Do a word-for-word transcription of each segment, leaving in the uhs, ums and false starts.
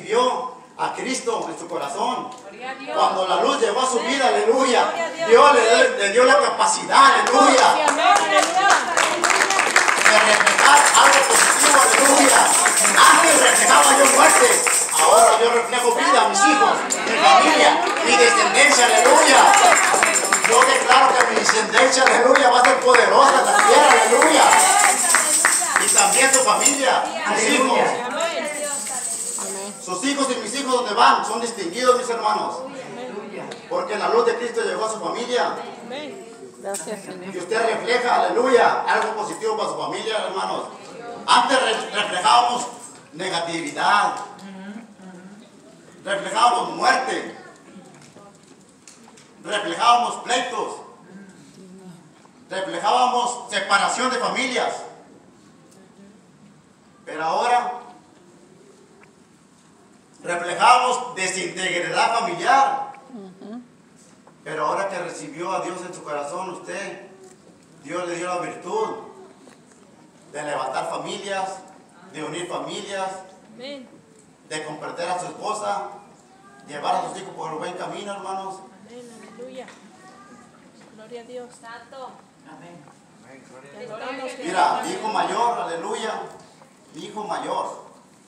recibió a Cristo en su corazón, cuando la luz llegó a su vida, aleluya, Dios le, le dio la capacidad, aleluya, de reflejar algo positivo, aleluya. Antes reflejaba yo muerte, ahora yo reflejo vida a mis hijos, mi familia, mi descendencia, aleluya. Yo declaro que mi descendencia, aleluya, va a ser poderosa en la tierra, aleluya. Y también su familia, sus hijos. Sus hijos y mis hijos donde van son distinguidos, mis hermanos. Porque la luz de Cristo llegó a su familia. Gracias, Señor. Y usted refleja, aleluya, algo positivo para su familia, hermanos. Antes re reflejábamos negatividad. Reflejábamos muerte. Reflejábamos pleitos. Reflejábamos separación de familias. Pero ahora reflejamos desintegridad familiar. Pero ahora que recibió a Dios en su corazón, usted, Dios le dio la virtud de levantar familias, de unir familias, de comprender a su esposa, llevar a sus hijos por el buen camino, hermanos. Amén, aleluya. Gloria a Dios. Santo. Amén. Mira, mi hijo mayor, aleluya, mi hijo mayor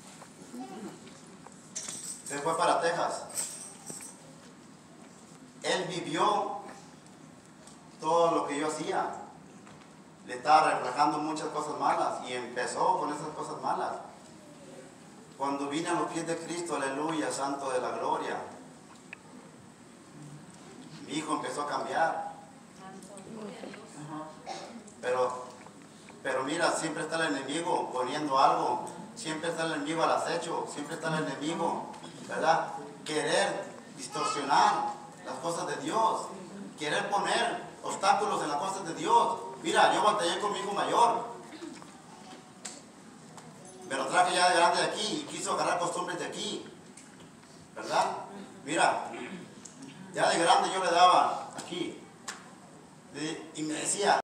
se fue para Texas. Él vivió todo lo que yo hacía. Le estaba reflejando muchas cosas malas y empezó con esas cosas malas. Cuando vine a los pies de Cristo, aleluya, Santo de la gloria, mi hijo empezó a cambiar. Pero, pero mira, siempre está el enemigo poniendo algo, siempre está el enemigo al acecho, siempre está el enemigo, ¿verdad? Querer distorsionar las cosas de Dios, querer poner obstáculos en las cosas de Dios. Mira, yo batallé con mi hijo mayor, me lo traje ya de grande de aquí y quiso agarrar costumbres de aquí, ¿verdad? Mira, ya de grande yo le daba aquí y me decía,